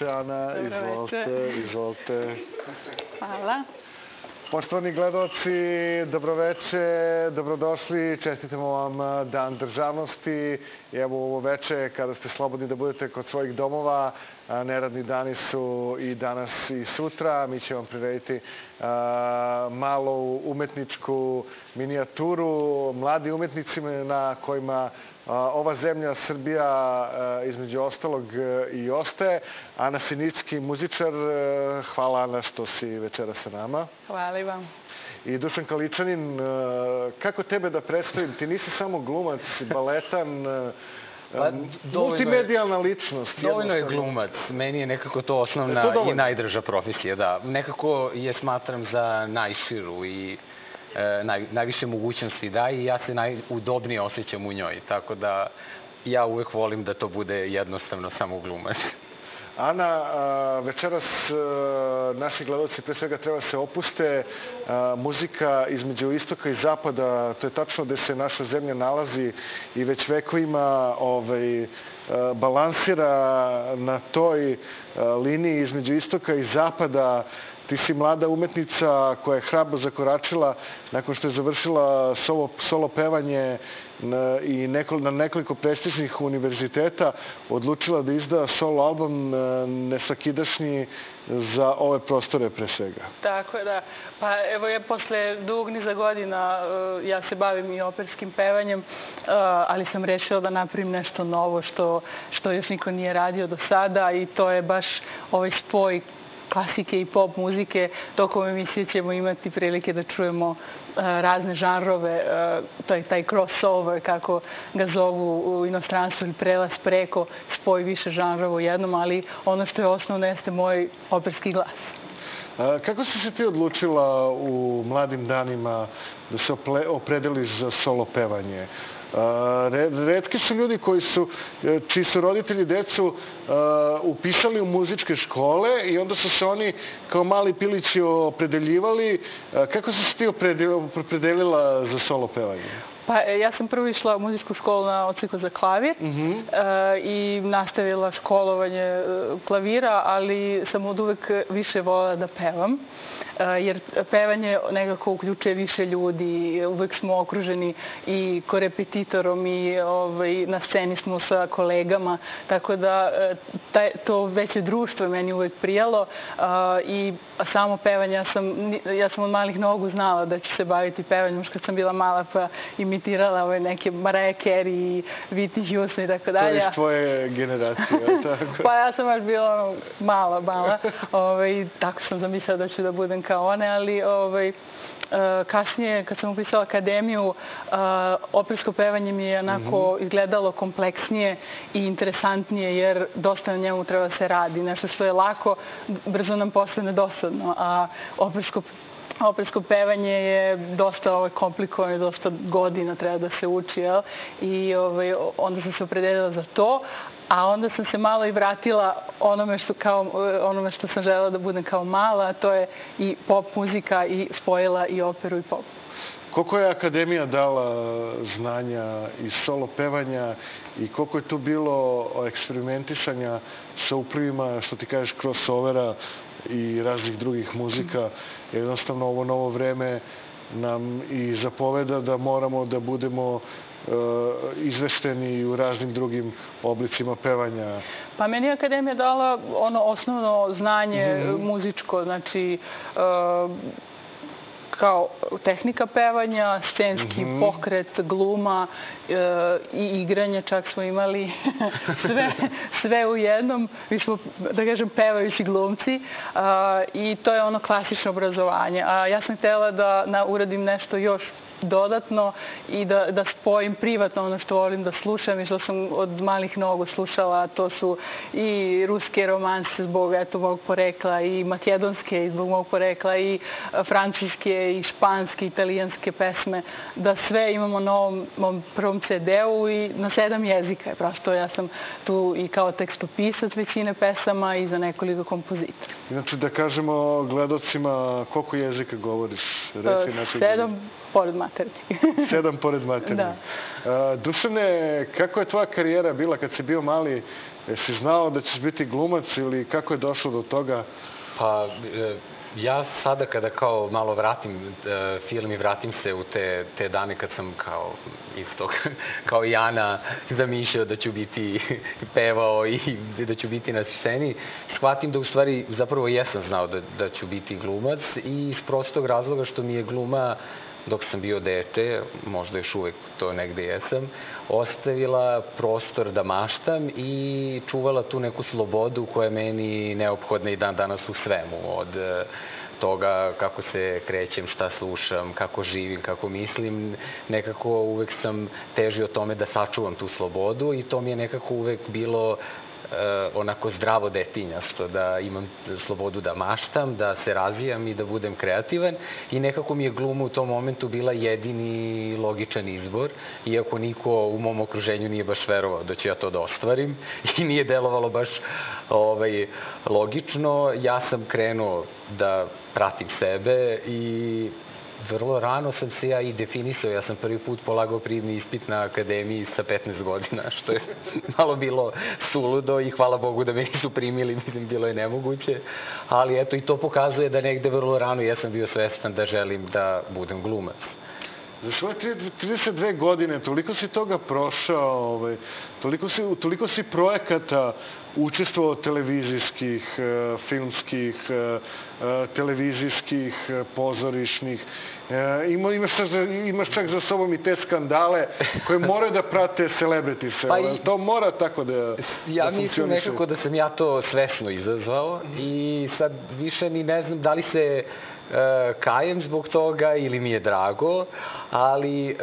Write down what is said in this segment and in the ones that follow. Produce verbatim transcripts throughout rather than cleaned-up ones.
Dobroveče, Ana. Izvolite, izvolite. Hvala. Poštovani gledaoci, dobroveče, dobrodošli. Čestitamo vam Dan državnosti. I evo ovo veče, kada ste slobodni da budete kod svojih domova, neradni dani su i danas i sutra. Mi ćemo vam prirediti malu umetničku minijaturu mladi umetnici na kojima ova zemlja, Srbija, između ostalog i ostaje. Ana Sinicki, muzičar. Hvala, Ana, što si večera sa nama. Hvala i vam. I Dušan Kaličanin, kako tebe da predstavim? Ti nisi samo glumac, baletan, multimedijalna ličnost. Dovoljno je glumac. Meni je nekako to osnovna i najdrža profesija. Nekako je smatram za najširu i najviše mogućnosti daje i ja se najudobnije osjećam u njoj. Tako da ja uvek volim da to bude jednostavno samo glumac. Ana, večeras naši gledalci pre svega treba se opuste. Muzika između istoka i zapada, to je tačno gde se naša zemlja nalazi i već vekovima balansira na toj liniji između istoka i zapada. Ti si mlada umetnica koja je hrabro zakoračila nakon što je završila solo pevanje i na nekoliko prestižnih univerziteta, odlučila da izda solo album nesvakidašnji za ove prostore pre svega. Tako je, da. Pa evo je posle dugog niza godina ja se bavim i operskim pevanjem, ali sam rešila da napravim nešto novo što još niko nije radio do sada i to je baš ovaj spoj klasike i pop muzike. Tokom emisije ćemo imati prilike da čujemo razne žanrove, to je taj crossover, kako ga zovu u inostranstvu, ili prelaz preko, spoj više žanrova u jednom, ali ono što je osnovno jeste moj operski glas. Kako si se ti odlučila u mladim danima da se opredeliš za solo pevanje? Retki su ljudi čiji su roditelji decu upisali u muzičke škole i onda su se oni kao mali pilići opredeljivali. Kako si se ti opredelila za solo pevanje? Pa ja sam prvo išla u muzičku školu na odsjeku za klavir i nastavila školovanje klavira, ali sam od uvek više voljela da pevam. Jer pevanje nekako uključuje više ljudi, uvek smo okruženi i korepetitorom i na sceni smo sa kolegama, tako da to veće društvo je meni uvek prijalo i samo pevanje, ja sam od malih nogu znala da ću se baviti pevanjem, još kad sam bila mala pa imitirala neke Mariah Carey i Whitney Houston i tako dalje. To je iz tvoje generacije, tako? Pa ja sam baš bila mala, mala, tako sam zamislila da ću da budem kao one, ali kasnije, kad sam upisala akademiju, opersko pevanje mi je onako izgledalo kompleksnije i interesantnije, jer dosta na njemu treba da se radi. Nešto što je lako, brzo nam postane dosadno, a opersko pevanje je dosta komplikovano i dosta godina treba da se uči, i onda sam se opredelila za to. A onda sam se malo i vratila onome što sam želela da budem kao mala, a to je i pop muzika, i spojila i operu i pop. Koliko je akademija dala znanja iz solo pevanja i koliko je tu bilo eksperimentisanja sa uplivima, što ti kažeš, crossovera i raznih drugih muzika? Jednostavno, ovo novo vreme nam i zapoveda da moramo da budemo izvešteni u raznim drugim oblicima pevanja. Pa meni je akademija dala ono osnovno znanje muzičko, znači kao tehnika pevanja, scenski pokret, gluma i igranje, čak smo imali sve u jednom. Mi smo, da kažem, pevajući glumci i to je ono klasično obrazovanje. A ja sam htjela da uradim nešto još dodatno i da spojim privatno ono što volim da slušam i što sam od malih nogu slušala. To su i ruske romanse zbog mog porekla, i makedonske zbog mog porekla, i francuske, i španske, italijanske pesme. Da sve imamo na ovom prvom ce de-u i na sedam jezika. Prosto ja sam tu i kao tekstopisac većine pesama i za nekoliko kompozitora. Inače, da kažemo gledocima koliko jezika govoriš? Sedam. pored maternje. Sedam pored maternje. Da. Dušane, kako je tvoja karijera bila kad si bio mali? Jesi znao da ćeš biti glumac ili kako je došlo do toga? Pa, ja sada kada kao malo vratim film i vratim se u te, te dane kad sam kao isto, kao i Ana zamišljao da ću biti pevao i da ću biti na sceni, shvatim da u stvari zapravo jesam znao da, da ću biti glumac i iz prostog razloga što mi je gluma dok sam bio dete, možda još uvek to negde jesam, ostavila prostor da maštam i čuvala tu neku slobodu koja je meni neophodna i dan danas u svemu. Od toga kako se krećem, šta slušam, kako živim, kako mislim. Nekako uvek sam težio tome da sačuvam tu slobodu i to mi je nekako uvek bilo onako zdravo detinjasto, da imam slobodu da maštam, da se razvijam i da budem kreativan i nekako mi je gluma u tom momentu bila jedini logičan izbor, iako niko u mom okruženju nije baš verovao da ću ja to da ostvarim i nije delovalo baš ovaj, logično. Ja sam krenuo da pratim sebe i vrlo rano sam se ja i definisao. Ja sam prvi put polagao prijemni ispit na akademiji sa petnaest godina, što je malo bilo suludo i hvala Bogu da me nisu primili, mislim, bilo je nemoguće. Ali eto, i to pokazuje da negde vrlo rano ja sam bio svestan da želim da budem glumac. Za svoje trideset dve godine toliko si toga prošao, ovaj, toliko, si, toliko si projekata učestvovao televizijskih, filmskih, televizijskih, pozorišnih. Ima, imaš, imaš čak za sobom i te skandale koje moraju da prate celebritise. Pa i, to mora tako da, ja da mislim nekako da sam ja to svesno izazvao i sad više ni ne znam da li se kajem zbog toga ili mi je drago, ali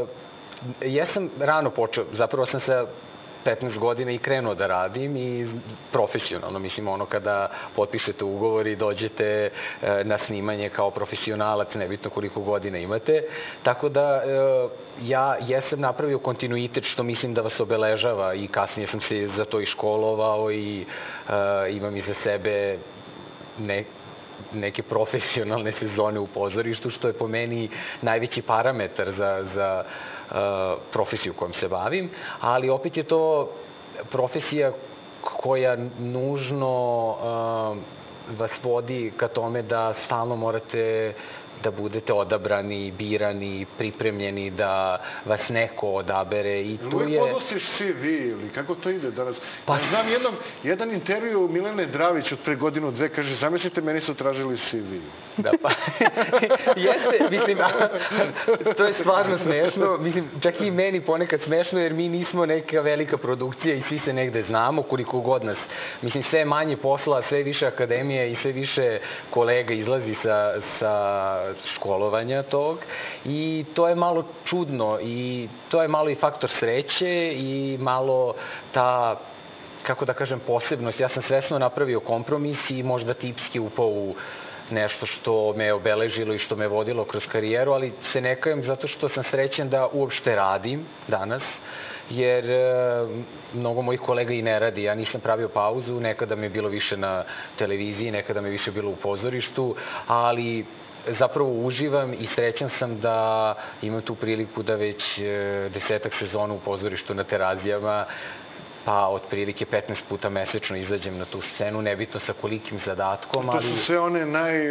ja sam rano počeo, zapravo sam sa petnaest godina i krenuo da radim i profesionalno, mislim ono kada potpišete ugovor i dođete na snimanje kao profesionalac, nebitno koliko godina imate, tako da ja jesam napravio kontinuitet što mislim da vas obeležava i kasnije sam se za to i školovao i imam iza sebe ne neke profesionalne sezone u pozorištu, što je po meni najveći parametar za, za uh, profesiju kojom se bavim, ali opet je to profesija koja nužno uh, vas vodi ka tome da stalno morate da budete odabrani, birani, pripremljeni, da vas neko odabere i tu je... Uvijek podnosiš C V ili kako to ide danas? Pa... Ja znam jednom, jedan intervju Milene Dravić od pre godinu dve, kaže, zamislite, meni su tražili C V. Da, pa... Jeste, mislim, to je stvarno smešno. Mislim, čak i meni ponekad smešno, jer mi nismo neka velika produkcija i svi se negde znamo, koliko god nas. Mislim, sve manje posla, sve više akademije i sve više kolega izlazi sa, sa školovanja tog i to je malo čudno i to je malo i faktor sreće i malo ta, kako da kažem, posebnost. Ja sam svesno napravio kompromis i možda tipski upao u nešto što me obeležilo i što me vodilo kroz karijeru, ali se ne kajem zato što sam srećan da uopšte radim danas, jer mnogo mojih kolega i ne radi. Ja nisam pravio pauzu, nekada me je bilo više na televiziji, nekada me je više bilo u pozorištu, ali zapravo uživam i srećan sam da imam tu priliku da već desetak sezona u pozorištu na Terazijama, pa otprilike petnaest puta mesečno izađem na tu scenu, nebitno sa kolikim zadatkom, ali... To su sve one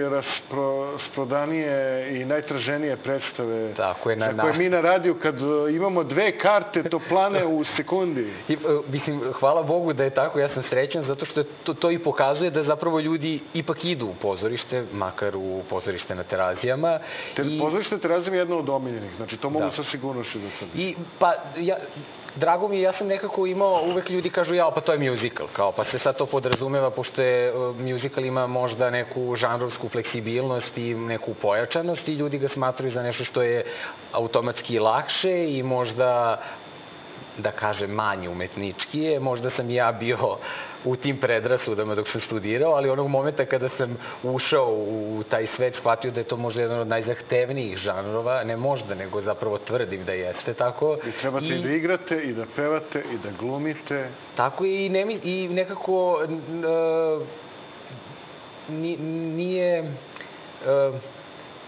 najrasprodanije i najtraženije predstave koje mi na radiju, kad imamo dve karte, to plane u sekundi. Mislim, hvala Bogu da je tako, ja sam srećan, zato što to i pokazuje da zapravo ljudi ipak idu u pozorište, makar u pozorište na Terazijama. Pozorište na Terazijama je jedno od omiljenih, znači to mogu sa sigurnošću da sam. Pa, drago mi je, ja sam nekako imao, uvek ljudi kažu, jao, pa to je musical, kao, pa se sad to podrazumeva, pošto je musical ima možda neku žanrovsku fleksibilnost i neku pojačanost i ljudi ga smatraju za nešto što je automatski lakše i možda, da kažem, manje umetničkije. Možda sam i ja bio u tim predrasudama dok sam studirao, ali onog momenta kada sam ušao u taj svet, shvatio da je to možda jedan od najzahtevnijih žanrova, ne možda, nego zapravo tvrdim da jeste tako. I trebate i da igrate, i da pevate, i da glumite. Tako i nekako nije,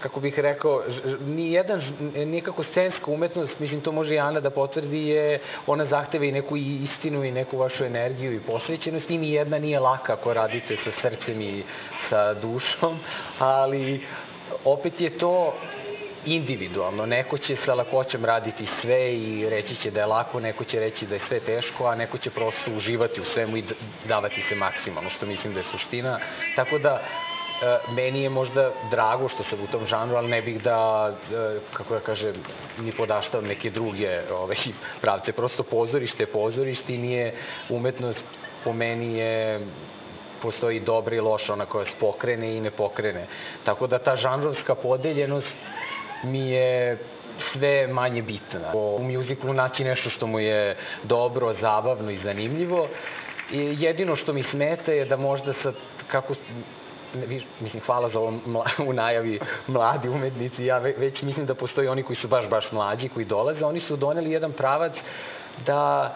kako bih rekao, nijedan, nikako scenska umetnost, mislim, to može i Ana da potvrdi, je, ona zahteva i neku istinu i neku vašu energiju i posvećenost i nijedna nije laka ako radite sa srcem i sa dušom, ali opet je to individualno. Neko će sa lakoćem raditi sve i reći će da je lako, neko će reći da je sve teško, a neko će prosto uživati u svemu i davati se maksimalno, što mislim da je suština. Tako da, meni je možda drago što sam u tom žanru, ali ne bih da, kako ja kažem, ni podaštavam neke druge pravce. Prosto pozorište je pozorište i nije umetnost, po meni je, postoji dobra i loša, ona koja se pokrene i ne pokrene. Tako da ta žanrovska podeljenost mi je sve manje bitna. U mjuziklu naći nešto što mu je dobro, zabavno i zanimljivo. Jedino što mi smeta je da možda sad, kako, mislim, hvala za ovo u najavi mladi umetnici, ja već mislim da postoji oni koji su baš, baš mlađi, koji dolaze, oni su doneli jedan pravac da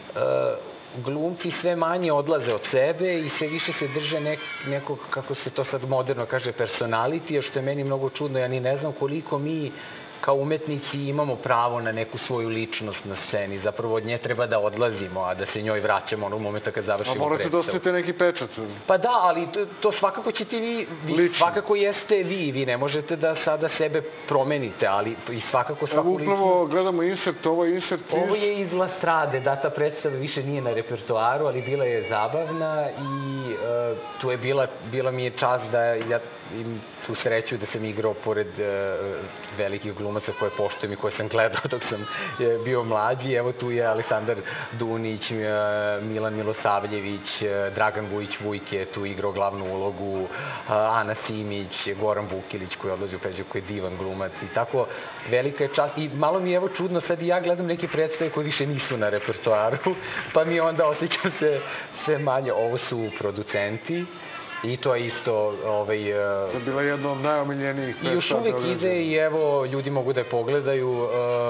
glumci sve manje odlaze od sebe i sve više se drže nekog, kako se to sad moderno kaže, personalitija, što je meni mnogo čudno. Ja ni ne znam koliko mi kao umetnici imamo pravo na neku svoju ličnost na sceni. Zapravo od nje treba da odlazimo, a da se njoj vraćamo onog momenta kad završimo predstavu. A morate da ostavite neki pečat. Pa da, ali to svakako ćete vi, vi svakako jeste vi. Vi ne možete da sada sebe promenite, ali i svakako svaku ličnost. Upravo gledamo insert, ovo je insert iz... Ovo je iz La Strade, da, ta predstava više nije na repertoaru, ali bila je zabavna i tu je bila, bila mi je čast da ja im tu sreću da sam igrao pored velikih glumaca koje poštujem i koje sam gledao dok sam bio mlađi. Evo tu je Aleksandar Dunić, Milan Milosavljević, Dragan Vujić-Vujke je tu igrao glavnu ulogu, Ana Simić, Goran Vukilić koji odlazi u Peđu, koji je divan glumac i tako velika je čast. I malo mi je evo čudno, sad i ja gledam neke predstave koje više nisu na repertoaru, pa mi onda osjećam se sve manje. Ovo su producenti. I to je isto... To je bila jedna od najomiljenijih predstava. I još uvek ide i evo, ljudi mogu da je pogledaju,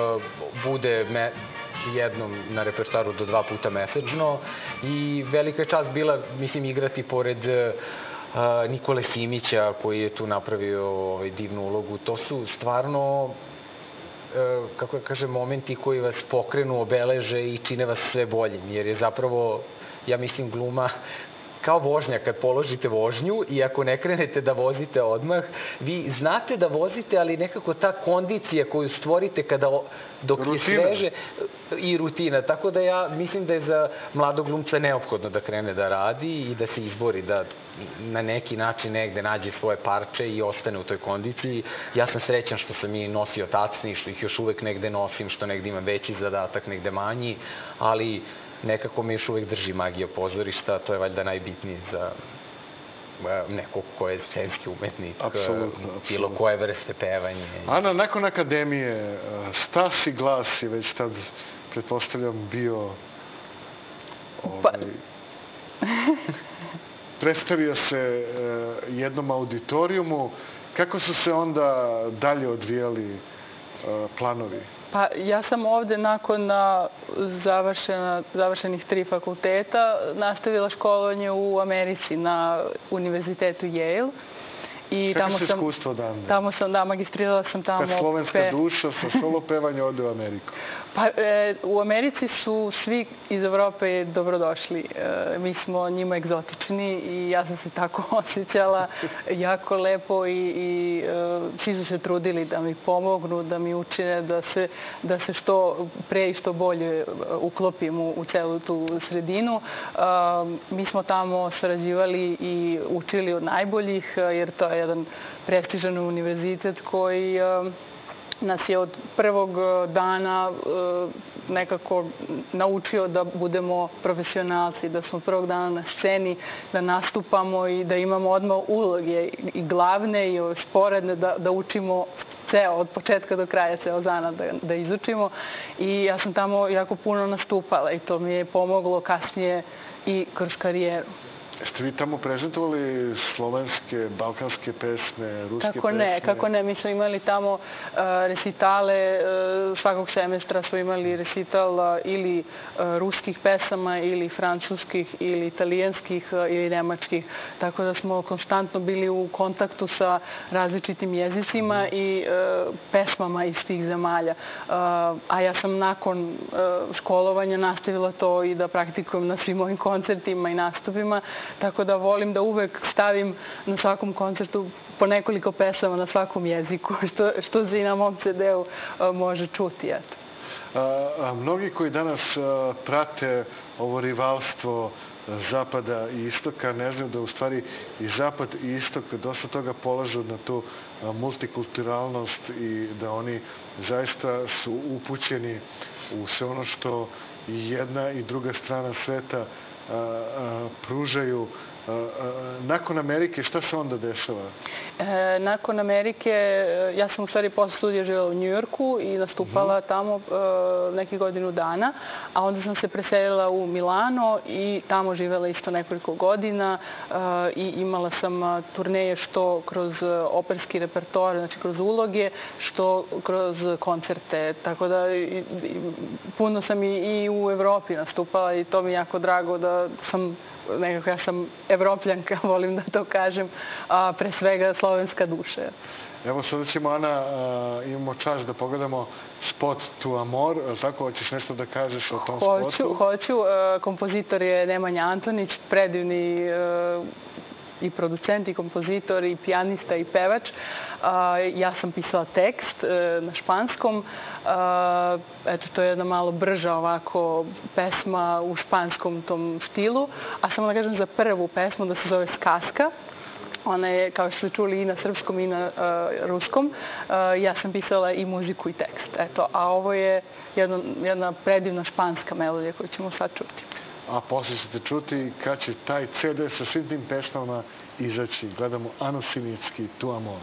bude jednom na repertoaru do dva puta mesečno i velika je čast bila, mislim, igrati pored Nikole Simića koji je tu napravio divnu ulogu. To su stvarno, kako ja kažem, momenti koji vas pokrenu, obeleže i čine vas sve boljim, jer je zapravo, ja mislim, gluma kao vožnja, kad položite vožnju i ako ne krenete da vozite odmah, vi znate da vozite, ali nekako ta kondicija koju stvorite kada, dok je sveže i rutina. Tako da ja mislim da je za mladog glumca neophodno da krene da radi i da se izbori, da na neki način negde nađe svoje parče i ostane u toj kondiciji. Ja sam srećan što sam i nosio tacni, što ih još uvek negde nosim, što negde imam veći zadatak, negde manji, ali nekako me još uvek drži magija pozorišta, to je valjda najbitnije za nekog ko je scenski umetnik, bilo koje vrste pevanja. Ana, nakon akademije, Stas i glas je već tad, pretpostavljam, bio... Predstavio se jednom auditorijumu. Kako su se onda dalje odvijali planovi? Pa ja sam ovde nakon završenih tri fakulteta nastavila školovanje u Americi na univerzitetu Yale. Kako se iskustvo odavde? Tamo sam, da, magistrirala sam tamo. Kad slovenska duša sa solo pevanja ode u Ameriku? Pa u Americi su svi iz Evrope dobrodošli. Mi smo njima egzotični i ja sam se tako osjećala jako lepo i svi su se trudili da mi pomognu, da mi učine da se što pre i što bolje uklopim u celu tu sredinu. Mi smo tamo sarađivali i učili od najboljih, jer to je jedan prestižan univerzitet koji nas je od prvog dana nekako naučio da budemo profesionalci, da smo prvog dana na sceni, da nastupamo i da imamo odmah uloge i glavne i sporedne, da učimo ceo, od početka do kraja ceo zanat da izučimo. I ja sam tamo jako puno nastupala i to mi je pomoglo kasnije i kroz karijeru. Jeste vi tamo prezentovali slovenske, balkanske pesme, ruske pesme? Kako ne, kako ne. Mi smo imali tamo resitale, svakog semestra smo imali resital ili ruskih pesama, ili francuskih, ili italijanskih, ili nemačkih. Tako da smo konstantno bili u kontaktu sa različitim jezicima i pesmama iz tih zemalja. A ja sam nakon školovanja nastavila to i da praktikujem na svim mojim koncertima i nastupima. Tako da volim da uvek stavim na svakom koncertu po nekoliko pesama na svakom jeziku, što se i na mom ce de-u može čuti. Mnogi koji danas prate ovo rivalstvo Zapada i Istoka ne znaju da u stvari i Zapad i Istok dosta toga polažu na tu multikulturalnost i da oni zaista su upućeni u sve ono što i jedna i druga strana sveta pružaju. Nakon Amerike, šta se onda dešava? Nakon Amerike, ja sam u stvari posle studija živjela u Njujorku i nastupala tamo nekih godinu dana, a onda sam se preselila u Milano i tamo živjela isto nekoliko godina i imala sam turneje što kroz operski repertoar, znači kroz uloge, što kroz koncerte. Tako da puno sam i u Evropi nastupala i to mi je jako drago da sam nekako, ja sam evropljanka, volim da to kažem, a pre svega slovenska duša. Evo sada ćemo, Ana, imamo čas da pogledamo spot Tu Amor. Tako, hoćeš nešto da kažeš o tom spotu? Hoću, hoću. Kompozitor je Nemanja Antonić, predivni i producent, i kompozitor, i pijanista, i pevač. Ja sam pisala tekst na španskom. Eto, to je jedna malo brža ovako pesma u španskom tom stilu. A samo da kažem za prvu pesmu da se zove Skaska. Ona je, kao što ste čuli, i na srpskom i na ruskom. Ja sam pisala i muziku i tekst. Eto, a ovo je jedna predivna španska melodija koju ćemo sad čuti. A posle ćete čuti kad će taj ce de sa svim tim pesmama izaći. Gledamo Anu Sinicki, Tu Amor.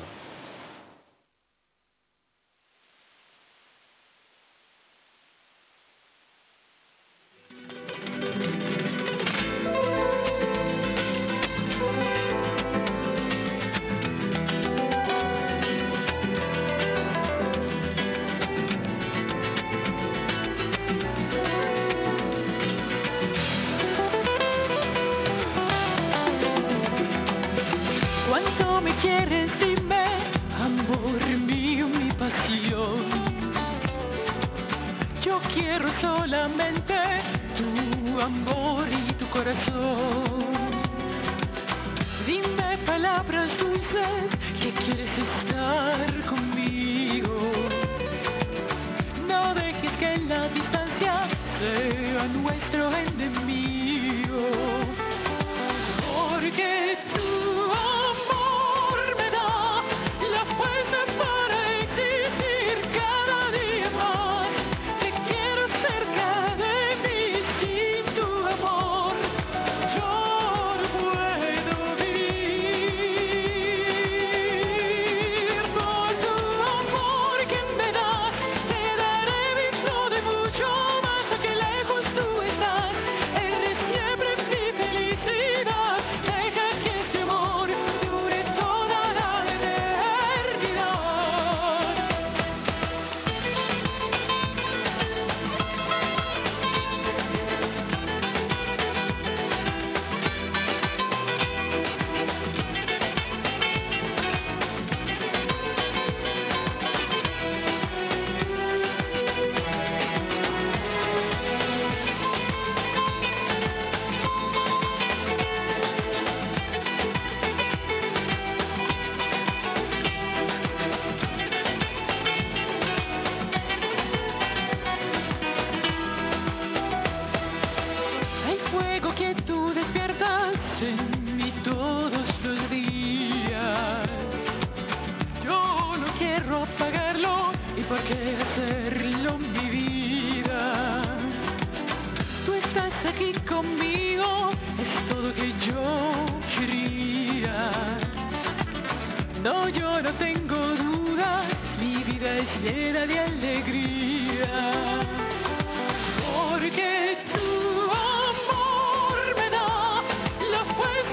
Porque tu amor me da la fuerza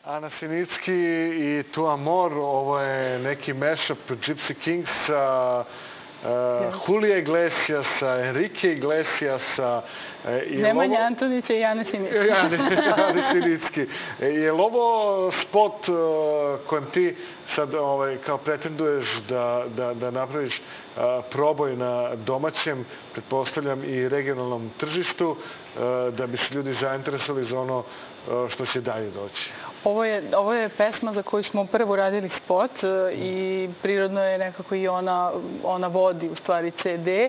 Ana Sinicki i Tu Amor, ovo je neki mashup Gypsy Kingsa, Julija Iglesiasa, Enrique Iglesiasa. Nemanja Antonića i Ane Sinicki. Ane Sinicki. Je li ovo spot kojem ti sad kao pretenduješ da napraviš proboj na domaćem, pretpostavljam i regionalnom tržištu, da bi se ljudi zainteresovali za ono što će dalje doći? Ovo je pesma za koju smo prvo radili spot i prirodno je nekako i ona vodi u stvari ce de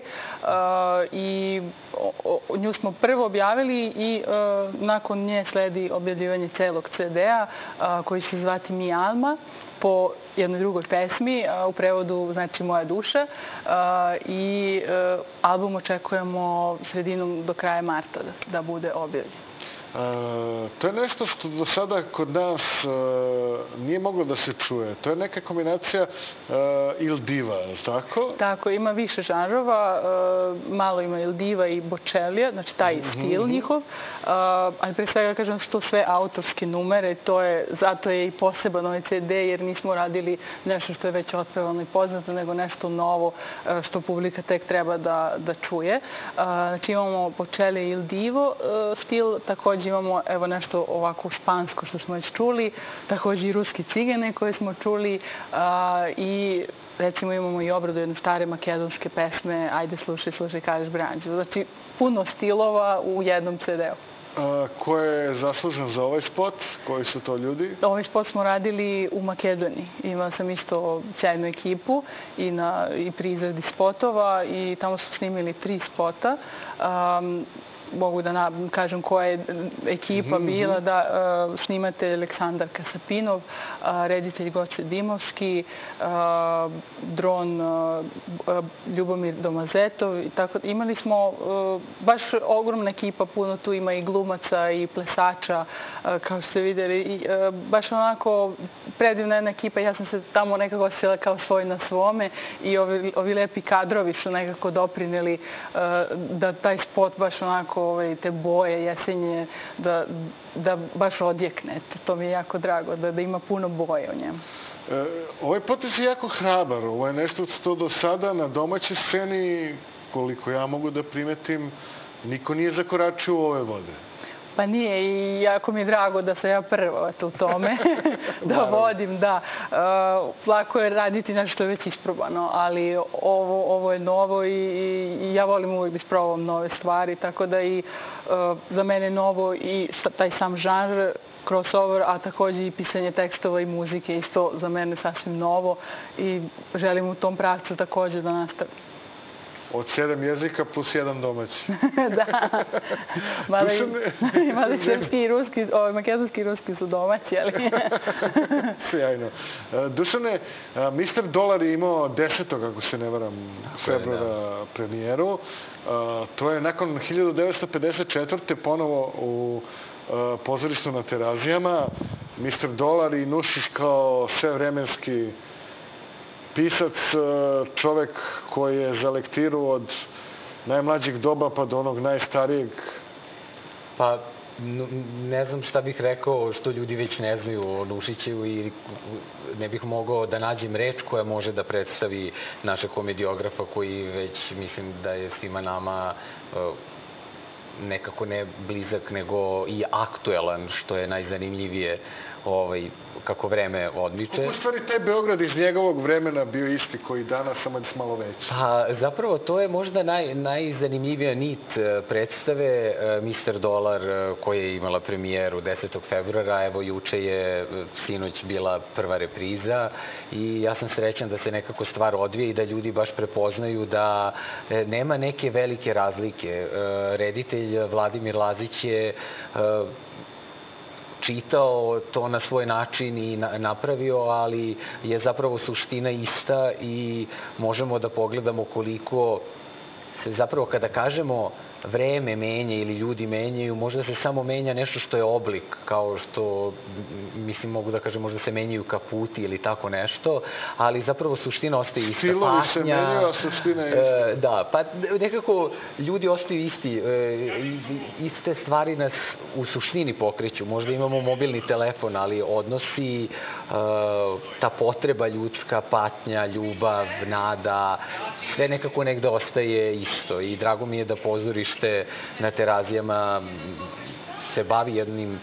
i nju smo prvo objavili i nakon nje sledi objavljivanje celog ce de-a koji će zvati Mi Alma po jednoj drugoj pesmi, u prevodu znači Moja duša, i album očekujemo sredinom do kraja marta da bude objavljen. To je nešto što do sada kod nas nije moglo da se čuje. To je neka kombinacija il diva, je li tako? Tako, ima više žanrova. Malo ima il diva i bočelija, znači taj stil njihov. Ali pre svega kažem što sve autorske numere, zato je i poseban ovaj ce de jer nismo radili nešto što je već otpevano i poznato, nego nešto novo što publika tek treba da čuje. Znači imamo bočelije il divo stil, također imamo evo nešto ovako špansko što smo već čuli, također i ruski cigane koje smo čuli i recimo imamo i obradu jedne stare makedonske pesme Ajde slušaj, slušaj, kažeš Branđe. Znači puno stilova u jednom ce de-u. Ko je zaslužen za ovaj spot? Koji su to ljudi? Ovaj spot smo radili u Makedoniji. Imala sam isto sjajnu ekipu i pri izradi spotova i tamo su snimili tri spota. Mogu da kažem koja je ekipa bila, da snimatelj Aleksandar Kasapinov, reditelj Goce Dimovski, dron Ljubomir Domazetov. Imali smo baš ogromna ekipa, puno tu ima i glumaca i plesača, kao što ste vidjeli. Baš onako predivna jedna ekipa. Ja sam se tamo nekako osjećala kao svoj na svome i ovi lepi kadrovi su nekako doprineli da taj spot baš onako te boje jesenje, da baš odjekne. To mi je jako drago, da ima puno boje u njemu. Ovaj potez je jako hrabar. Ovo je nešto što do sada na domaćoj sceni, koliko ja mogu da primetim, niko nije zakoračio u ove vode. Pa nije i jako mi je drago da sam ja prva u tome, da vodim, da. Lako je raditi nešto što je već isprobano, ali ovo je novo i ja volim uvijek da isprobavam nove stvari, tako da i za mene je novo i taj sam žanr, crossover, a također i pisanje tekstova i muzike, isto za mene sasvim novo i želim u tom pravcu također da nastavim. Od sedam jezika plus jedan domaći. Da. Mada i srpski i ruski, makedonski i ruski su domaći, ali... Sjajno. Dušane, mister Dolar je imao desetog, ako se ne varam, februara premijeru. To je nakon hiljadu devetsto pedeset četvrte ponovo u pozorištu na Terazijama. mister Dolar i Nušić kao svevremenski pisac, čovek koji je za lektiru od najmlađeg doba pa do onog najstarijeg. Pa, ne znam šta bih rekao što ljudi već ne znaju o Nušiću i ne bih mogao da nađem reč koja može da predstavi našeg komediografa koji već mislim da je svima nama nekako ne blizak nego i aktuelan, što je najzanimljivije kako vreme odmiče. U stvari, taj Beograd iz njegovog vremena bio isti koji danas, samo je malo veći. Pa, zapravo, to je možda najzanimljivija nit predstave. mister Dolar, koja je imala premijeru desetog februara, evo, juče je sinoć bila prva repriza i ja sam srećan da se nekako stvar odvije i da ljudi baš prepoznaju da nema neke velike razlike. Reditelj Vladimir Lazić je čitao to na svoj način i napravio, ali je zapravo suština ista i možemo da pogledamo koliko se zapravo kada kažemo vreme menja ili ljudi menjaju, možda se samo menja nešto što je oblik, kao što, mislim, mogu da kažem, možda se menjaju kaputi ili tako nešto, ali zapravo suština ostaje ista. Stilovi se menjaju, a suština je ista. Da, pa nekako ljudi ostaju isti. Iste stvari nas u suštini pokreću. Možda imamo mobilni telefon, ali odnosi, ta potreba ljudska, patnja, ljubav, nada, sve nekako negde ostaje isto. I drago mi je da pozorište na Terazijama se bavi jednim,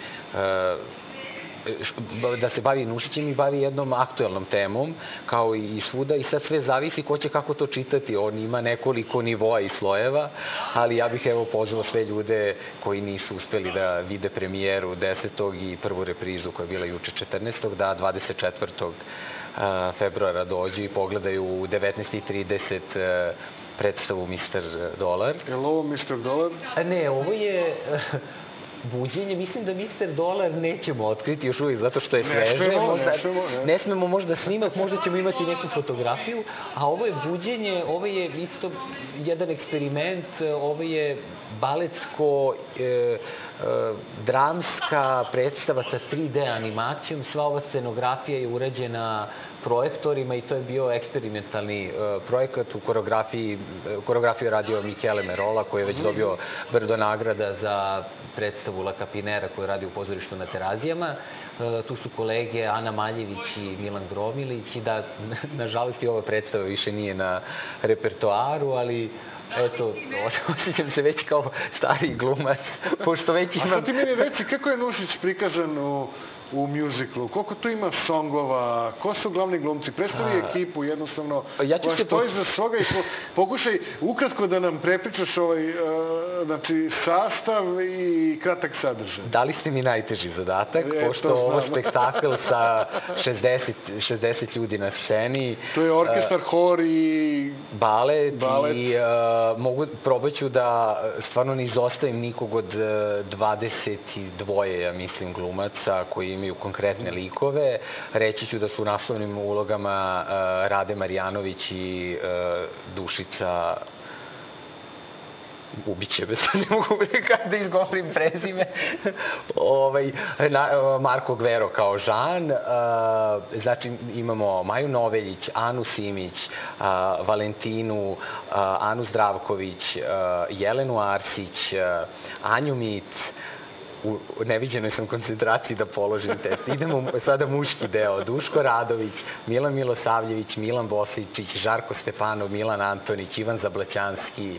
da se bavi Nušićem i bavi jednom aktuelnom temom, kao i svuda, i sad sve zavisi ko će kako to čitati. On ima nekoliko nivoa i slojeva, ali ja bih evo pozvao sve ljude koji nisu uspeli da vide premijeru desetog i prvu reprizu koja je bila juče četrnaestog da dvadeset četvrtog februara dođu i pogledaju u devetnaest i trideset predstavu mister Dolar. Je li ovo mister Dolar? Ne, ovo je buđenje. Mislim da mister Dolar nećemo otkriti još uvijek, zato što je sveže. Ne smemo, ne smemo. Ne smemo možda snimak, možda ćemo imati neku fotografiju, a ovo je buđenje, ovo je isto jedan eksperiment, ovo je baletsko, dramska predstava sa tri D animacijom. Sva ova scenografija je urađena projektorima i to je bio eksperimentalni projekat. U koreografiji, koreografiju radio Michele Merola, koji je već dobio brdo nagrada za predstavu La Capinera koju radi u pozorištu na Terazijama. Tu su kolege Ana Maljević i Milan Gromilić i da, nažalost, i ova predstava više nije na repertoaru, ali eto, osjećam se već kao stari glumac, pošto već imam... A sad ti meni reci, kako je Nušić prikazan u u mjuziklu? Koliko tu ima songova? Ko su glavni glumci? Predstavi ekipu, jednostavno, koja stoji za svoga i pokušaj ukratko da nam prepričaš ovaj sastav i kratak sadržaj. Dali ste mi najteži zadatak, pošto ovo spektakl sa šezdeset ljudi na sceni. To je orkestar, hor i... balet i probat ću da stvarno ne izostavim nikog od dvadeset dva, ja mislim, glumaca koji imaju konkretne likove. Reći ću da su u naslovnim ulogama Rade Marjanović i Dušica... Ubiće me, sad ne mogu kada izgovorim prezime. Marko Gvero kao Žan. Znači imamo Maju Noveljić, Anu Simić, Valentinu, Anu Zdravković, Jelenu Arsić, Anju Mic. U neviđenoj sam koncentraciji da položim test. Idemo sada muški deo. Duško Radović, Milan Milosavljević, Milan Bosičić, Žarko Stepanov, Milan Antonić, Ivan Zablaćanski.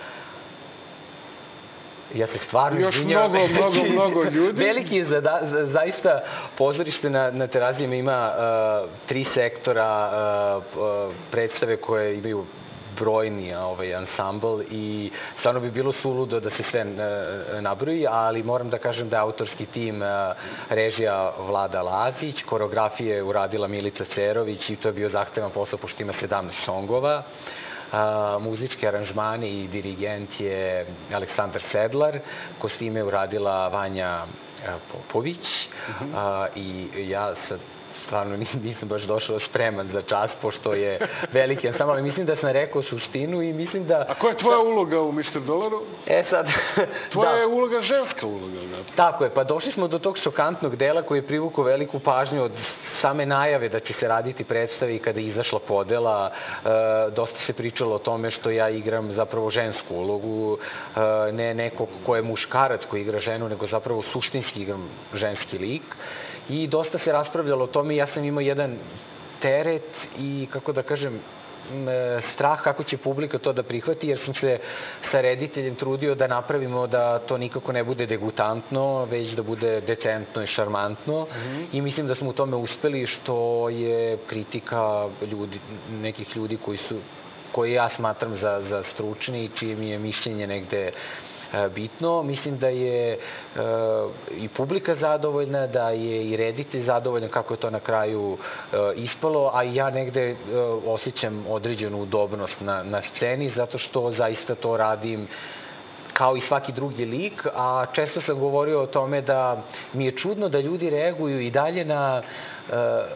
Ja se stvarno izvinjavam. Još mnogo, mnogo, mnogo ljudi. Veliki je zaista pozorište na Terazijama ima tri sektora predstave koje imaju brojni ansambl i stvarno bi bilo suludo da se sve nabroji, ali moram da kažem da je autorski tim režija Vlada Lazić, koreografije je uradila Milica Cerović i to je bio zahtevan posao pošto ima sedamnaest songova. Muzički aranžmani i dirigent je Aleksandar Sedlar, kostime je uradila Vanja Popović i ja sad stvarno nisam baš došao spreman za čas, pošto je veliki ansambl, ali mislim da sam rekao suštinu i mislim da... A koja je tvoja uloga u mister Dolaru? E sad... Tvoja je uloga ženska uloga, da? Tako je, pa došli smo do tog šokantnog dela koji je privukao veliku pažnju od same najave da će se raditi predstave i kada je izašla podela. Dosta se pričalo o tome što ja igram zapravo žensku ulogu, ne neko ko je muškarac koji igra ženu, nego zapravo suštinski igram ženski lik. I dosta se raspravljalo o tome i ja sam imao jedan teret i, kako da kažem, strah kako će publika to da prihvati, jer sam se sa rediteljem trudio da napravimo da to nikako ne bude degutantno, već da bude decentno i šarmantno. I mislim da smo u tome uspeli, što je kritika nekih ljudi koji su, koji ja smatram za stručni i čije mi je mišljenje negde bitno. Mislim da je i publika zadovoljna, da je i reditelj zadovoljan kako je to na kraju ispalo, a i ja negde osjećam određenu udobnost na sceni, zato što zaista to radim kao i svaki drugi lik, a često sam govorio o tome da mi je čudno da ljudi reaguju i dalje na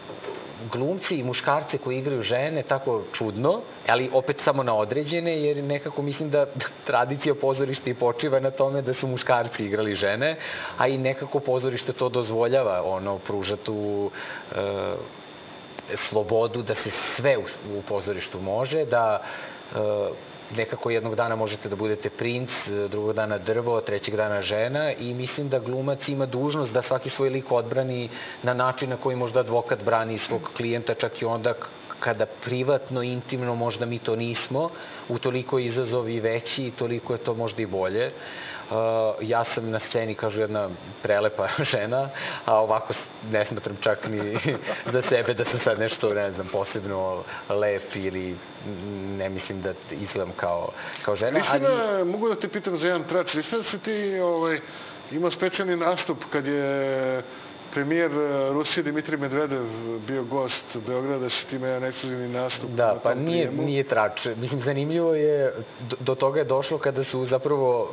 glumci i muškarce koji igraju žene tako čudno, ali opet samo na određene, jer nekako mislim da tradicija pozorišta i počiva na tome da su muškarci igrali žene, a i nekako pozorište to dozvoljava, ono, pruža tu e, slobodu da se sve u, u pozorištu može, da e, nekako jednog dana možete da budete princ, drugog dana drvo, trećeg dana žena i mislim da glumac ima dužnost da svaki svoj lik odbrani na način na koji možda advokat brani svog klijenta, čak i onda kada privatno, intimno možda mi to nismo, utoliko je izazov i veći i toliko je to možda i bolje. Ja sam na sceni, kažu, jedna prelepa žena, a ovako ne smatram čak ni za sebe da sam sad nešto, ne znam, posebno lep ili ne mislim da izgledam kao, kao žena. Mislim da, mogu da te pitam za jedan trač, mislim da si ti ovaj, imao specijalni nastup kad je premijer Rusije Dimitrij Medvedev bio gost Beograda, si ti imao jedan ekskluzivni nastup. Da, pa nije, nije trač. Mislim, zanimljivo je, do, do toga je došlo kada su zapravo,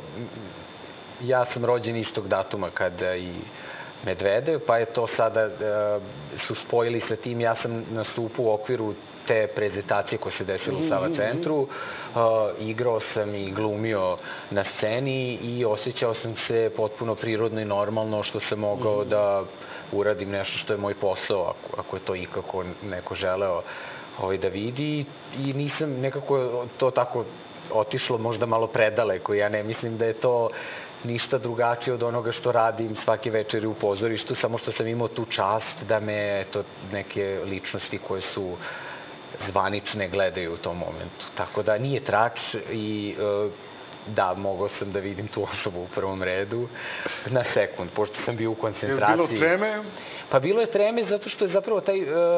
ja sam rođen istog datuma kada i Medvedev, pa je to sada, su spojili sa tim, ja sam nastupao u okviru te prezentacije koje se desilo u Sava centru. Uh, igrao sam i glumio na sceni i osjećao sam se potpuno prirodno i normalno što sam mogao da uradim nešto što je moj posao, ako, ako je to ikako neko želeo ovaj, da vidi. I nisam nekako to tako otišlo možda malo predaleko. Ja ne mislim da je to ništa drugačije od onoga što radim svake večeri u pozorištu, samo što sam imao tu čast da me to neke ličnosti koje su zvanične gledaju u tom momentu. Tako da nije trač i da, mogao sam da vidim tu osobu u prvom redu na sekund, pošto sam bio u koncentraciji. Je bilo treme? Pa bilo je treme zato što je zapravo taj,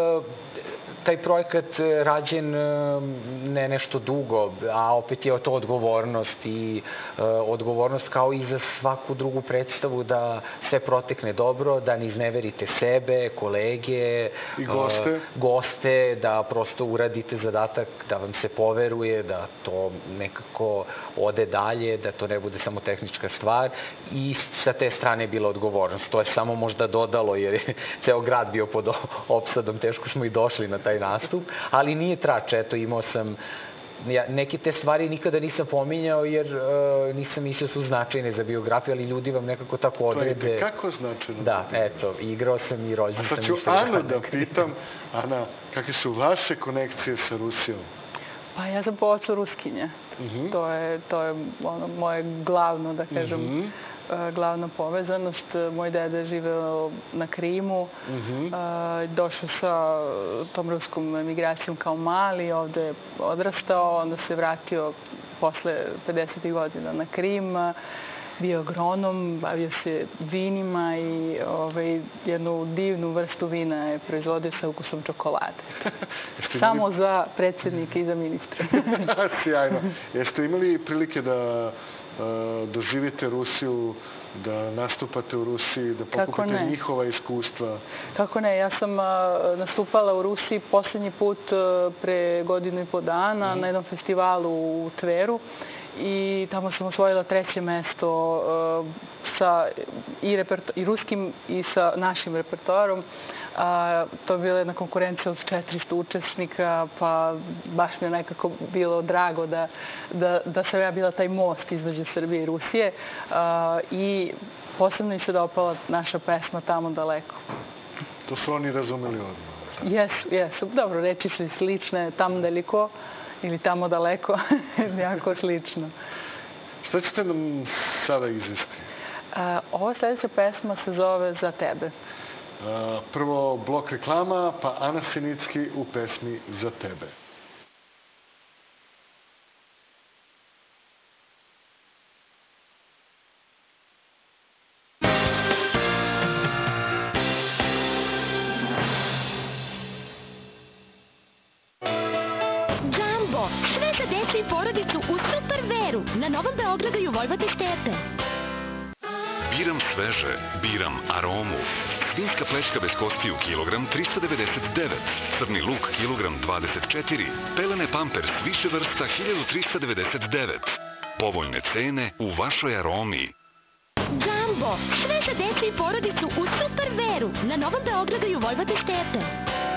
taj projekat rađen ne nešto dugo, a opet je to odgovornost i odgovornost kao i za svaku drugu predstavu da sve protekne dobro, da ne izneverite sebe, kolege, i goste. goste, da prosto uradite zadatak, da vam se poveruje, da to nekako ode dalje, da to ne bude samo tehnička stvar i sa te strane je bila odgovornost. To je samo možda dodalo jer je ceo grad bio pod opsadom, teško smo i došli na taj nastup, ali nije trač, eto imao sam, ja, neke te stvari nikada nisam pominjao jer uh, nisam mislio su značajne za biografiju, ali ljudi vam nekako tako odrede. To je kako značajno? Da, eto, igrao sam i rođen sam. A sad ću Anu da pitam, Ana, kakve su vaše konekcije sa Rusijom? Pa ja sam po ocu Ruskinja. Uh-huh. To je, to je ono moje glavno, da kažem, uh-huh. glavna povezanost. Moj deda je živeo na Krimu, uh-huh. došao sa tom ruskom emigracijom kao mali, ovde je odrastao, onda se vratio posle pedesetih godina na Krim, bio agronom, bavio se vinima i ovaj, jednu divnu vrstu vina je proizvodio sa ukusom čokolade. Samo imali... za predsjednike i za ministre. Sjajno. Jeste imali prilike da uh, doživite Rusiju, da nastupate u Rusiji, da pokupite njihova iskustva? Kako ne? Ja sam uh, nastupala u Rusiji posljednji put uh, pre godinu i po dana mm. na jednom festivalu u Tveru. I tamo sam osvojila treće mesto uh, sa i, i ruskim i sa našim repertoarom. Uh, to je bila jedna konkurencija od četiristo učesnika, pa baš mi je nekako bilo drago da, da, da sam ja bila taj most između Srbije i Rusije. Uh, I posebno mi se dopala naša pesma Tamo daleko. To su oni razumeli odmah? Jesu, jesu. Dobro, reči su i slične, Tamo daleko ili Tamo daleko, jako slično. Šta ćete nam sada izvesti? Uh, ova sljedeća pesma se zove Za tebe. Uh, prvo blok reklama, pa Ana Sinicki u pesmi Za tebe. Na Novom Beogradu i u Vojvode Stepe. Biram sveže, biram aromu. Svinjska pleška bez kostiju kilogram trista devedeset devet. Crni luk kilogram dvadeset četiri. Pelene Pampers više vrsta hiljadu trista devedeset devet. Povoljne cene u vašoj aromi. Jumbo, sve za decu i porodicu u super veru. Na Novom Beogradu i u Vojvode Stepe.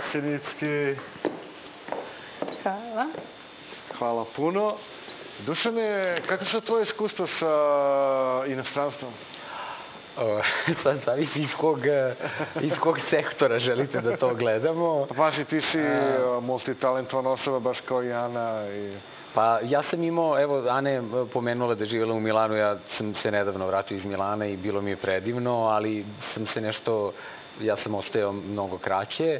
Sinicki. Hvala. Hvala puno. Dušane, kako su tvoje iskustva sa inostranstvom? Sad zavisi iz kog, iz kog sektora želite da to gledamo. Pazi, ti si multitalentovan osoba, baš kao i Ana. I... Pa ja sam imao, evo, Ana je pomenula da je živjela u Milanu, ja sam se nedavno vratio iz Milana i bilo mi je predivno, ali sam se nešto, ja sam ostajao mnogo kraće.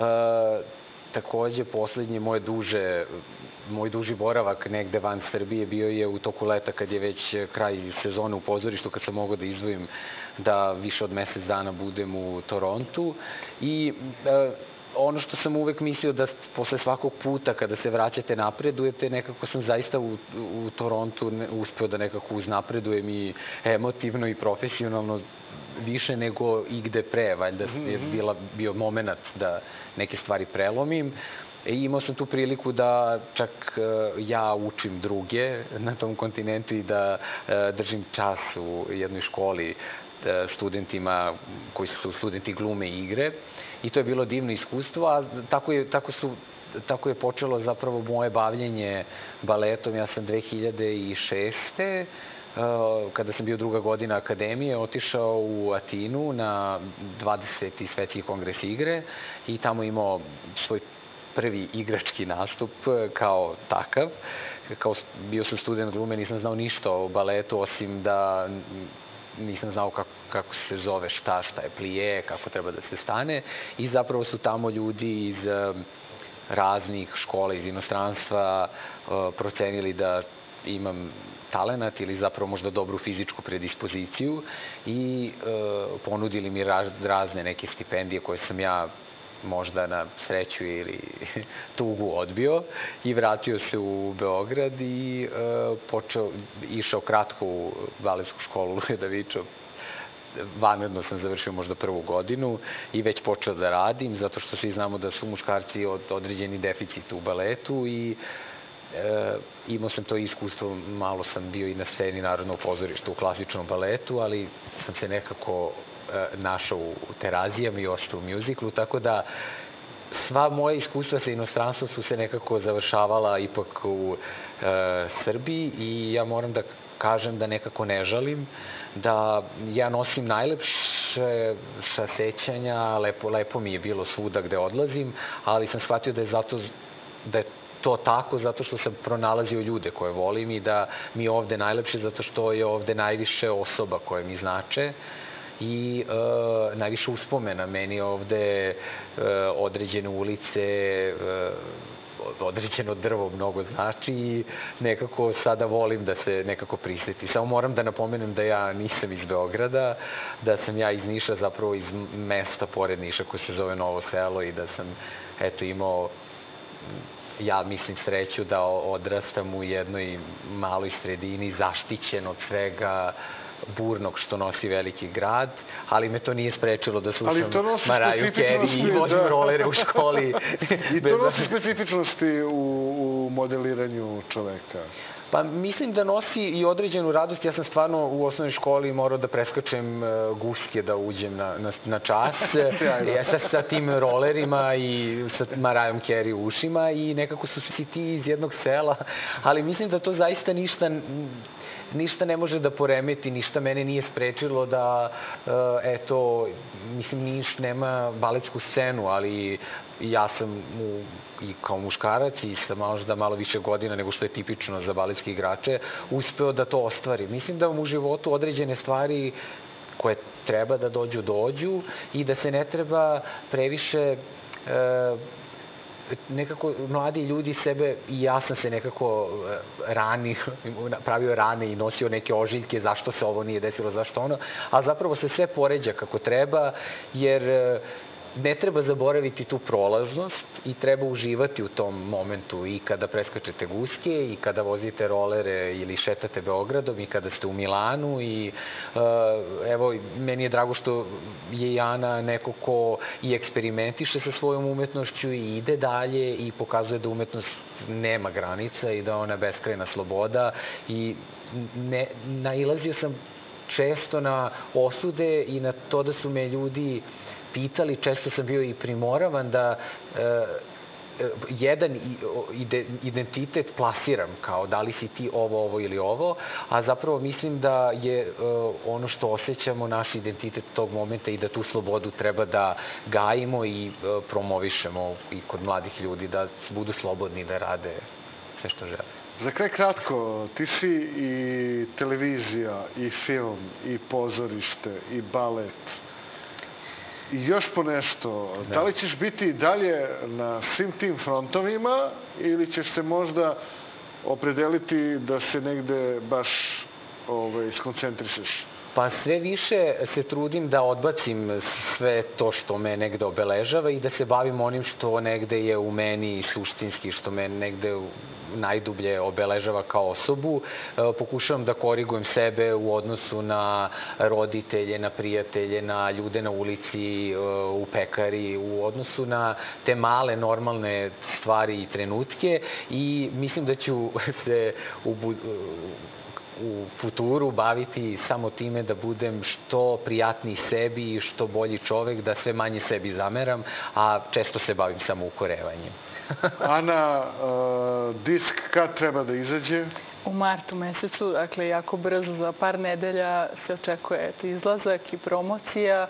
Takođe, poslednje moje duže, moj duži boravak negde van Srbije bio je u toku leta kad je već kraj sezone u pozorištu, kad sam mogao da izdvojim da više od mesec dana budem u Torontu. I e, ono što sam uvek mislio da posle svakog puta kada se vraćate napredujete, nekako sam zaista u, u Torontu uspeo da nekako uznapredujem i emotivno i profesionalno više nego igde pre, valjda je bila, bio moment da neke stvari prelomim. I imao sam tu priliku da čak ja učim druge na tom kontinentu i da držim čas u jednoj školi studentima koji su studenti glume i igre. I to je bilo divno iskustvo, a tako je, tako su, tako je počelo zapravo moje bavljenje baletom. Ja sam dve hiljade šeste. kada sam bio druga godina akademije, otišao u Atinu na dvadeseti Svetski kongres igre i tamo imao svoj prvi igrački nastup kao takav. Kao, bio sam student glume, nisam znao ništa o baletu, osim da nisam znao kako, kako se zove šta, šta je plije, kako treba da se stane. I zapravo su tamo ljudi iz raznih škola, iz inostranstva procenili da imam talenat ili zapravo možda dobru fizičku predispoziciju i e, ponudili mi raz, razne neke stipendije koje sam ja možda na sreću ili tugu odbio i vratio se u Beograd i e, počeo, išao kratko u baletsku školu Lukića. Vanredno sam završio možda prvu godinu i već počeo da radim, zato što svi znamo da su muškarci od određeni deficit u baletu i E, imao sam to iskustvo, malo sam bio i na sceni Narodnog pozorišta u klasičnom baletu, ali sam se nekako e, našao u terazijama i ostao u mjuziklu, tako da sva moja iskustva sa inostranstvom su se nekako završavala ipak u e, Srbiji i ja moram da kažem da nekako ne žalim, da ja nosim najlepše sa sećanja, lepo, lepo mi je bilo svuda gde odlazim, ali sam shvatio da je zato da je to tako zato što sam pronalazio ljude koje volim i da mi je ovde najlepše zato što je ovde najviše osoba koje mi znače i e, najviše uspomena. Meni ovde e, određene ulice, e, određeno drvo mnogo znači i nekako sada volim da se nekako prisjeti. Samo moram da napomenem da ja nisam iz Beograda, da sam ja iz Niša, zapravo iz mesta pored Niša koje se zove Novo Selo i da sam eto imao, ja mislim, sreću da odrastam u jednoj maloj sredini, zaštićen od svega burnog što nosi veliki grad, ali me to nije sprečilo da slušam Maraju Carey i vozim rolere u školi. I to nosi specifičnosti u, u modeliranju čoveka. Pa mislim da nosi i određenu radost. Ja sam stvarno u osnovnoj školi morao da preskačem guske da uđem na, na, na čas ja, sa, sa tim rolerima i sa Marajom Carey u ušima i nekako su svi ti iz jednog sela, ali mislim da to zaista ništa ništa ne može da poremeti, ništa mene nije sprečilo da, eto, mislim, Niš nema baletsku scenu, ali ja sam u, i kao muškarac i sa možda malo više godina nego što je tipično za baletske igrače, uspeo da to ostvari. Mislim da u životu određene stvari koje treba da dođu, dođu i da se ne treba previše e, nekako mladi ljudi sebe, i ja sam se nekako rani, pravio rane i nosio neke ožiljke zašto se ovo nije desilo, zašto ono, a zapravo se sve poređa kako treba, jer ne treba zaboraviti tu prolaznost i treba uživati u tom momentu i kada preskačete guske i kada vozite rolere ili šetate Beogradom i kada ste u Milanu i evo, meni je drago što je i Ana neko ko i eksperimentiše sa svojom umetnošću i ide dalje i pokazuje da umetnost nema granica i da ona je beskrajna sloboda i ne, nailazio sam često na osude i na to da su me ljudi pitali, često sam bio i primoravan da jedan identitet plasiram, kao da li si ti ovo, ovo ili ovo, a zapravo mislim da je ono što osjećamo naš identitet tog momenta i da tu slobodu treba da gajimo i promovišemo i kod mladih ljudi, da budu slobodni da rade sve što žele. Za kraj kratko, ti si i televizija, i film, i pozorište, i balet, i još po nešto. Da li ćeš biti dalje na svim tim frontovima ili ćeš se možda opredeliti da se negde baš skoncentrišeš? Pa sve više se trudim da odbacim sve to što me negde obeležava i da se bavim onim što negde je u meni suštinski, što me negde najdublje obeležava kao osobu. Pokušavam da korigujem sebe u odnosu na roditelje, na prijatelje, na ljude na ulici, u pekari, u odnosu na te male, normalne stvari i trenutke i mislim da ću se u u futuru baviti samo time da budem što prijatniji sebi i što bolji čovek, da sve manje sebi zameram, a često se bavim samo ukorevanjem. Ana, disk kad treba da izađe? U martu mesecu, dakle jako brzo, za par nedelja se očekuje izlazak i promocija.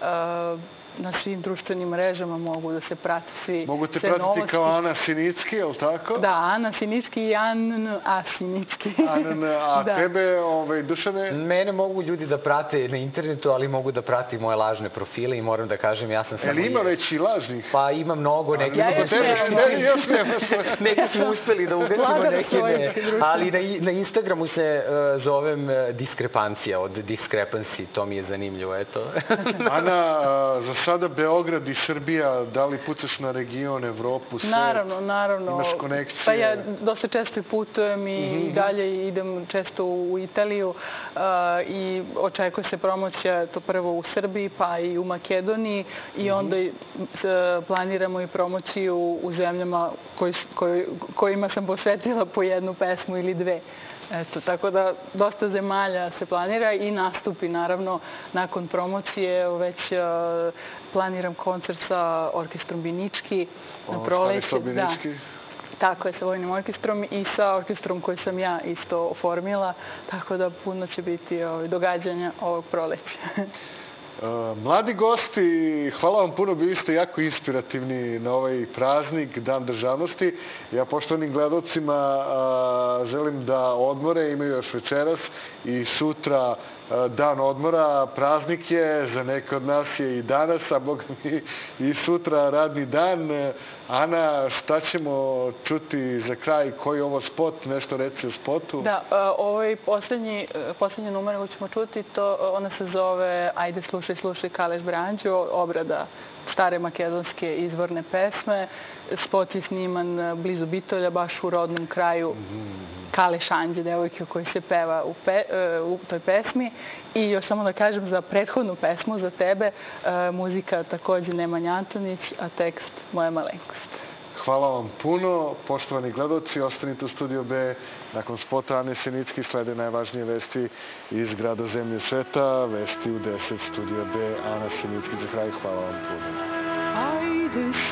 Na svim društvenim mrežama mogu da se prate svi sve novosti. Mogu te pratiti kao Ana Sinicki, je li tako? Da, Ana Sinicki i Ana Sinicki. A tebe, Dušane? Mene mogu ljudi da prate na internetu, ali mogu da prati moje lažne profile i moram da kažem, ja sam samo... Jel ima već i lažnih? Pa ima mnogo nekih. Ja još nemam. Još nema. Neki smo uspeli da ugasimo, neki ne. Ali na Instagramu se zovem diskrepancija, od discrepancy, to mi je zanimljivo, eto. Ana, za sada Beograd i Srbija, da li pucaš na region, Evropu, svet? Naravno, naravno. Imaš konekcije? Pa ja dosta često putujem i dalje idem često u Italiju i očekuje se promocija to prvo u Srbiji pa i u Makedoniji i onda planiramo i promociju u zemljama kojima sam posvetila po jednu pesmu ili dve. Eto, tako da dosta zemalja se planira i nastupi, naravno, nakon promocije. Već planiram koncert sa orkestrom Binički na proleće. Binički? Tako je, sa vojnim orkestrom i sa orkestrom koji sam ja isto oformila. Tako da puno će biti događanja ovog proleća. Mladi gosti, hvala vam puno, bili ste jako inspirativni na ovaj praznik, Dan državnosti. Ja poštovanim gledalcima želim da odmore, imaju još večeras i sutra dan odmora. Praznik je, za neke od nas je i danas, a boga mi i sutra radni dan. Ana, šta ćemo čuti za kraj? Koji je ovo spot? Nešto reći o spotu? Da, ovaj poslednji numer koji ćemo čuti, ona se zove Ajde slušaj, slušaj Kaleš Branđo, obrada stare makedonske izvorne pesme. Spot je sniman blizu Bitolja, baš u rodnom kraju Kaličanđe, devojke koji se peva u toj pesmi. I još samo da kažem za prethodnu pesmu, za tebe, muzika takođe Nemanja Antonić, a tekst Moja malenkost. Hvala vam puno. Poštovani gledalci, ostanite u Studio B. Nakon spota Ane Sinicki slede najvažnije vesti iz grada zemlje sveta. Vesti u deset, Studio B, Ana Sinicki za kraj. Hvala vam puno. Ajde